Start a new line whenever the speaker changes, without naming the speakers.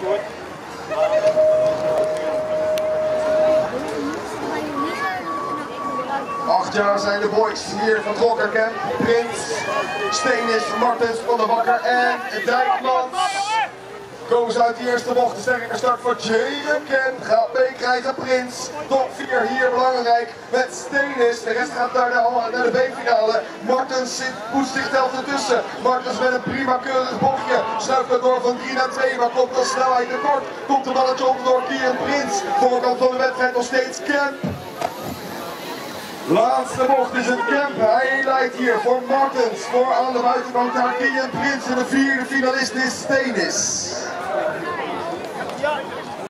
8 jaar zijn de boys hier vertrokken. Camp, Prins, Steenis, Martens, Van der Bakker en Dijkmans. Komen ze uit de eerste bocht. De sterke start voor Jaden Camp. Gaat meekrijgen Prins. Top 4 hier belangrijk met Steenis. De rest gaat naar de B-finale. Martens poetst zich telkens ertussen. Martens met een prima keurig bochtje. Schuift er door van 3 naar 2. Maar komt de snelheid tekort. Komt de balletje op door Kieran Prins. Voorkant van de wedstrijd nog steeds Camp. Laatste bocht is het Camp. Hij leidt hier voor Martens. Voor aan de buitenkant daar Kieran Prins. En de vierde finalist is Steenis.